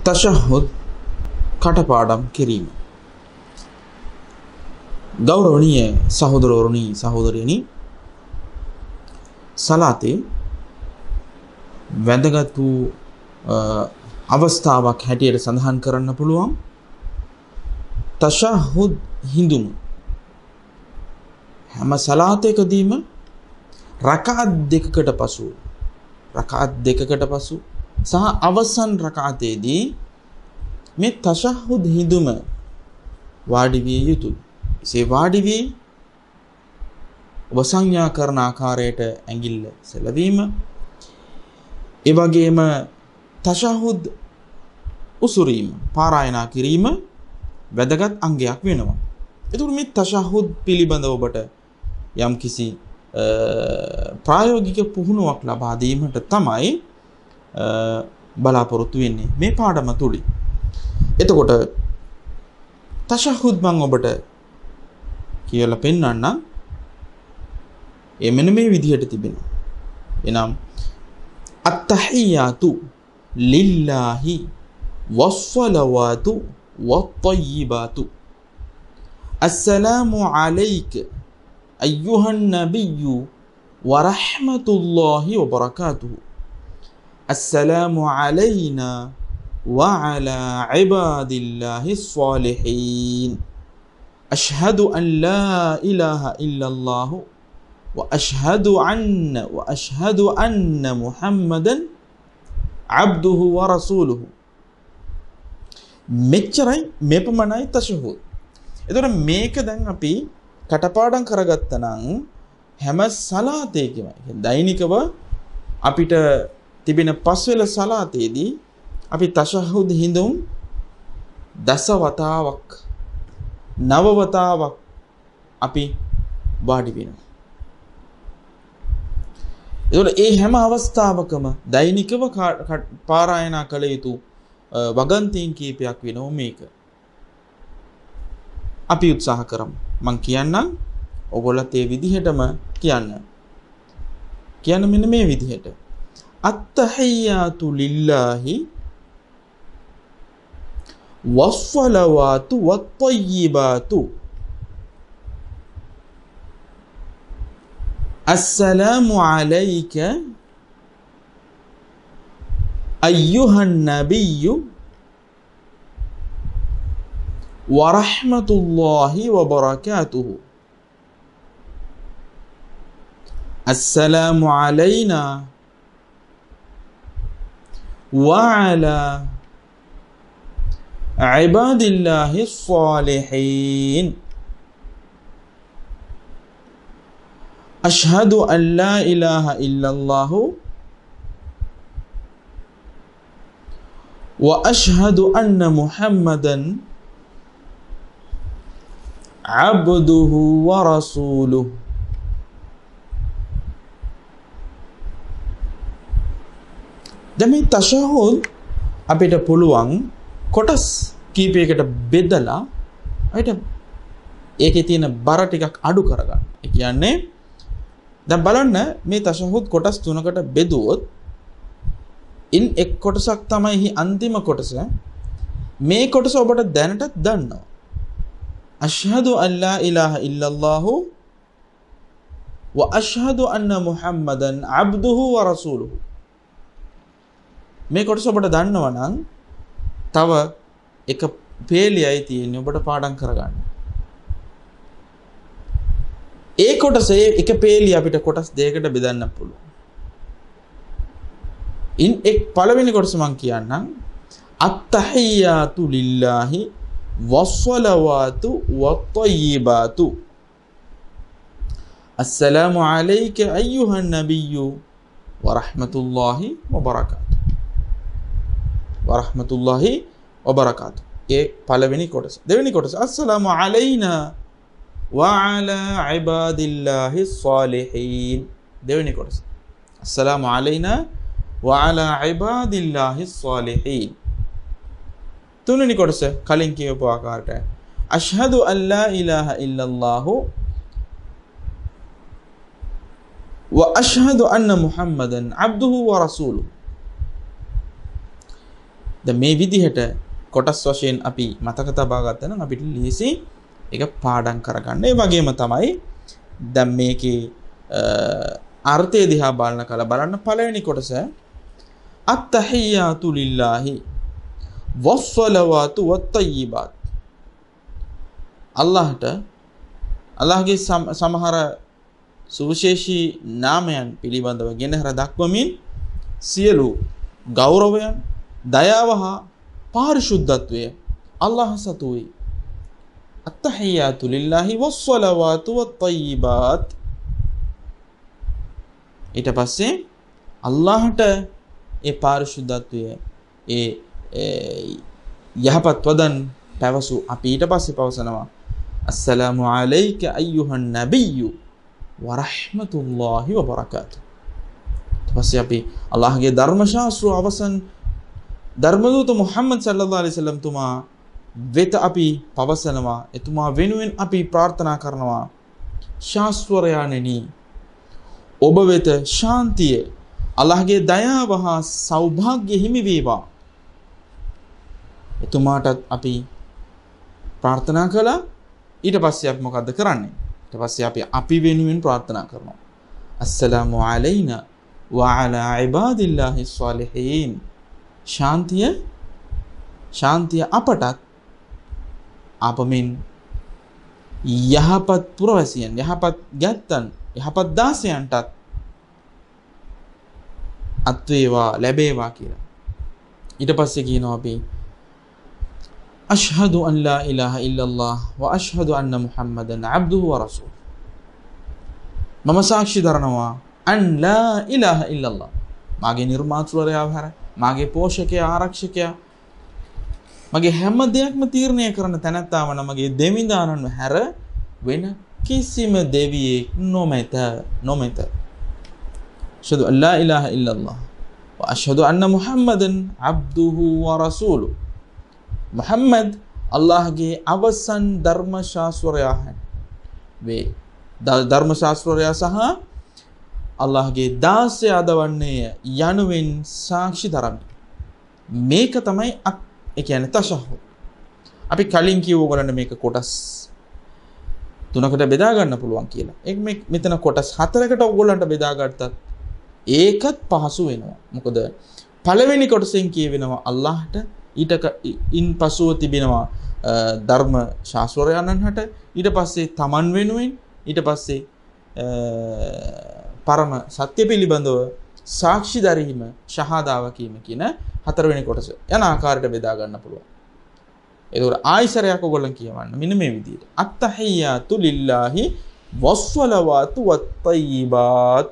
තෂහුද් කටපාඩම් කිරීම. ගෞරවනීය සහෝදරවරුනි සහෝදරියනි, සලාතේ වැදගත් වූ අවස්ථාවක් හැටියට සඳහන් කරන්න පුළුවන් තෂහුද් හිඳුම. හැම සලාතයකදීම රකඅත් දෙකකට පසු සහ අවසන් රකඅතේදී මේ තෂහුද් හිඳුම වාඩි විය යුතුයි. ඒ වාඩි වී ඔබ සංඥා කරන ආකාරයට ඇඟිල්ල සෙලවීම, ඒ වගේම තෂහුද් උසුරීම පාරායනා කිරීම වැදගත් අංගයක් වෙනවා. එතකොට මේ තෂහුද් පිළිබඳව ඔබට යම්කිසි ප්‍රායෝගික පුහුණුවක් ලබා දීමට තමයි බලාපොරොත්තු වෙන්නේ මේ පාඩම තුලින්. එතකොට තෂහුද් මම ඔබට කියලා පෙන්වන්නම්. ඒ මෙන්න මේ විදිහට තිබෙනවා. එනම් අත්තහියාතු ලිල්ලාහි වස්සලවාතු වත්තයිබාතු අස්සලාමු අලයික අයියුහන් නබිය්යු වරහ්මතුල්ලාහි වබරකාතුහු අස්සලාමු අලයිනා وعلى عباد الله الصالحين أشهد أن لا إله إلا الله وأشهد أن محمدا عبده ورسوله. මෙච්චරයි මේපමණයි තෂහුද්. එතකොට මේක දැන් අපි කටපාඩම් කරගත්තා නම් හැම සලාතේකම දෛනිකව අපිට තිබෙන පස්වෙල සලාතේදී අපි තෂහුද් හිඳුම් දසවතාවක් නවවතාවක් අපි වාඩි වෙනවා. ඒවල ඒ හැම අවස්ථාවකම දෛනිකව පාරායනා කළ යුතු වගන්තීන් කීපයක් වෙනවා මේක. අපි උත්සාහ කරමු. මම කියන්නම් ඔයගොල්ලත් ඒ විදිහටම කියන්න මෙන්න මේ විදිහට. අත්තහියාතු ලිල්ලාහි වස්සලවාතු වත්තයිබාතු අස්සලාමු අලයික අයියුහන් නබිය්යු වරහ්මතුල්ලාහි වබරකාතුහු අස්සලාමු අලයිනා වඅලා عبادillaahi الصالحين أشهد أن لا إله إلا الله وأشهد أن محمدا عبده ورسوله. දැන් මේ තෂහුද් අපිට පුළුවන් කොටස් කීපයකට බෙදලා අපිට ඒකේ තියෙන බර ටිකක් අඩු කරගන්න. ඒ කියන්නේ දැන් බලන්න මේ තෂහුද් කොටස් තුනකට බෙදුවොත් ඉන් එක් කොටසක් තමයි අන්තිම කොටස. මේ කොටස ඔබට දැනටත් දන්නවා. අෂ්හදු අල්ලා ඉලාහා ඉල්ලල්ලාහු ව අෂ්හදු අන්න මුහම්මදන් අබ්දුහු ව රසූලුහු. මේ කොටස ඔබට දන්නවා නම් තව එක පේලියයි තියෙන්නේ ඔබට පාඩම් කරගන්න. ඒ කොටසේ එක පේලිය අපිට කොටස් දෙකකට බෙදන්න පුළුවන්. ඉන් එක් පළවෙනි කොටස මම කියන්නම්. අත්තහියාතු ලිල්ලාහි වස්සලවාතු වත්තයිබාතු අස්සලාමු අලයික අයියුහන් නබිය්යු වරහ්මතුල්ලාහි වබරකාතුහු වරහ්මතුල්ලාහි වබරකාතු. ඒ පළවෙනි කොටස. දෙවෙනි කොටස අස්සලාමු අලයිනා වඅලා ඉබාදිල්ලාහි ස්වාලිහීන්. දෙවෙනි කොටස අස්සලාමු අලයිනා වඅලා ඉබාදිල්ලාහි ස්වාලිහීන්. තුන්වෙනි කොටස කලින් කියපු ආකාරයට අෂ්හදු අල්ලා ඉලාහා ඉල්ලල්ලාහු وأشهد أن محمدا عبده ورسوله. දැන් මේ විදිහට කොටස් වශයෙන් අපි මතක තබා ගත්තා නම් අපිට ලීසි ඒක පාඩම් කරගන්න. ඒ වගේම තමයි දැන් මේකේ අර්ථය දිහා බලන්න පළවෙනි කොටස අත්තහියාතු ලිල්ලාහි වස්සලවාතු වත්තයිබාත්. අල්ලාහගේ සමහර සුවිශේෂී නාමයන් පිළිබඳව ගෙනහැර දක්වමින් සියලු ගෞරවයන්, දයාව හා පාරිශුද්ධත්වය අල්ලාහ සතුයි. අත්තහියාතු ලිල්ලාහි වස්සලවාතු වත්තයිබාත්. ඊට පස්සේ අල්ලාහට ඒ පාරිශුද්ධත්වය ඒ යහපත් වදන් පැවසු අපි ඊට පස්සේ පවසනවා අස්සලාමු අලයික අයියුහන් නබිය්‍යු වරහ්මතුල්ලාහි වබරකාතු. ඊට පස්සේ අපි අල්ලාහගේ ධර්ම ශාස්ත්‍ර අවසන් ධර්මදූත මුහම්මද් සල්ලල්ලාහු අලයිහි වසල්ලම් තුමා වෙත අපි පවසනවා, එතුමා වෙනුවෙන් අපි ප්‍රාර්ථනා කරනවා ශාස්ත්‍රයන්ෙනි ඔබ වෙත ශාන්තිය, අල්ලාහගේ දයාව හා සෞභාග්‍ය හිමි වේවා. එතුමාටත් අපි ප්‍රාර්ථනා කළා. ඊට පස්සේ අපි මොකද්ද කරන්නේ? ඊට පස්සේ අපි වෙනුවෙන් ප්‍රාර්ථනා කරනවා අස්සලාමු අලයිනා ව අලා ඉබාදිල්ලාහි ස්වාලිහීන්. ශාන්තිය අපටත් අපමින් යහපත් පුරවැසියන්, යහපත් ගැත්තන්, යහපත් දාසයන්ටත් අත්වේවා ලැබේවා කියලා. ඊට පස්සේ කියනවා අපි අෂ්හදු අන් ලා ඉලාහා ඉල්ලල්ලාහ් ව අෂ්හදු අන්න මුහම්මදන් අබ්දුහු ව රසූලුහු. මම සාක්ෂි දරනවා අන් ලා ඉලාහා ඉල්ලල්ලාහ්, මාගේ නිර්මාතෘවරයා හැර, මාගේ පෝෂකයා, ආරක්ෂකයා, මගේ හැම දෙයක්ම තීරණය කරන තැනැත්තා වන මගේ දෙවිඳානන් හැර වෙන කිසිම දෙවියෙක් නොමැත. අෂ්හදු අන් ලා ඉලාහා ඉල්ලල්ලාහ් ව අෂ්හදු අන්න මුහම්මදන් අබ්දුහු ව රසූලුහු. මුහම්මද් අල්ලාහගේ අවසන් ධර්ම ශාස්ත්‍රයා වේ. ධර්ම ශාස්ත්‍රයා සහ අල්ලාහගේ දාසයාද වන්නේ යනුවෙන් සාක්ෂි දරමි. මේක තමයි ඒ කියන්නේ තෂහුද්. අපි කලින් කිව්ව ඔයගොල්ලන්ට මේක කොටස් තුනකට බෙදා ගන්න පුළුවන් කියලා. ඒක මෙතන කොටස් හතරකට ඔයගොල්ලන්ට බෙදා ගත්තත් ඒකත් පහසු වෙනවා. මොකද පළවෙනි කොටසෙන් කියවෙනවා අල්ලාහට, ඊට පසුව තිබෙනවා ධර්ම ශාස්ත්‍රයන්න්හට, ඊට පස්සේ තමන් වෙනුවෙන්, ඊට පස්සේ පරම සත්‍ය පිළිබඳව සාක්ෂි දරීම, ශහාදාව කීම කියන හතරවෙනි කොටස යන ආකාරයට බෙදා ගන්න පුළුවන්. ඒකෝර ආයිසරයක් ඔයගොල්ලන් කියවන්න මෙන්න මේ විදිහට අත්තහියාතු ලිල්ලාහි වස්සලවාතු වත්තයිබාත්.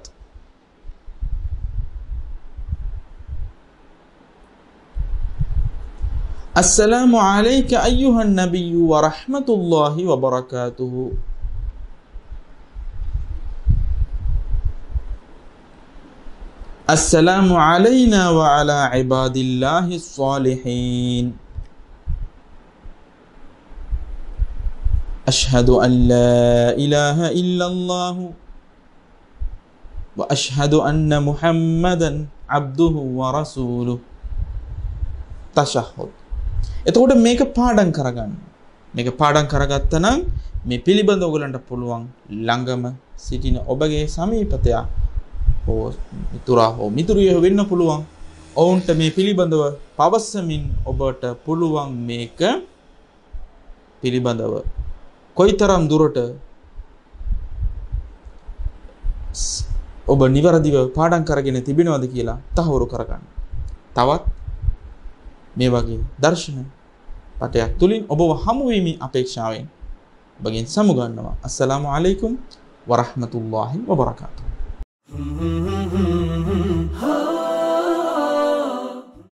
السلام عليك أيها النبي ورحمة الله وبركاته. السلام علينا وعلى عباد الله الصالحين. أشهد أن لا إله إلا الله وأشهد أن محمدا عبده ورسوله. تشهد. එතකොට මේක පාඩම් කරගන්න. මේක පාඩම් කරගත්තා නම් මේ පිළිබඳව ඔයගලන්ට පුළුවන් ළඟම සිටින ඔබගේ සමීපතයා හෝ මිතුරා හෝ මිතුරිය වෙන්න පුළුවන්. ඔවුන්ට මේ පිළිබඳව පවසමින් ඔබට පුළුවන් මේක පිළිබඳව කොයිතරම් දුරට ඔබ නිවැරදිව පාඩම් කරගෙන තිබෙනවද කියලා තහවුරු කරගන්න. තවත් මේ වගේ දර්ශන පටයක් තුලින් ඔබව හමු වීමේ අපේක්ෂාවෙන් ඔබගෙන් සමුගන්නවා. අස්සලාමු අලයිකුම් වරහ්මතුල්ලාහි වබරකාතුහු.